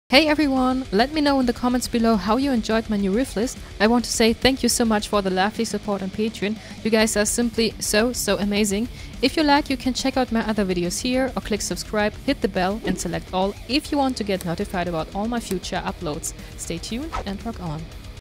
Hey everyone, let me know in the comments below how you enjoyed my new riff list. I want to say thank you so much for the lovely support on Patreon. You guys are simply so amazing. If you like, you can check out my other videos here or click subscribe, hit the bell and select all if you want to get notified about all my future uploads. Stay tuned and rock on.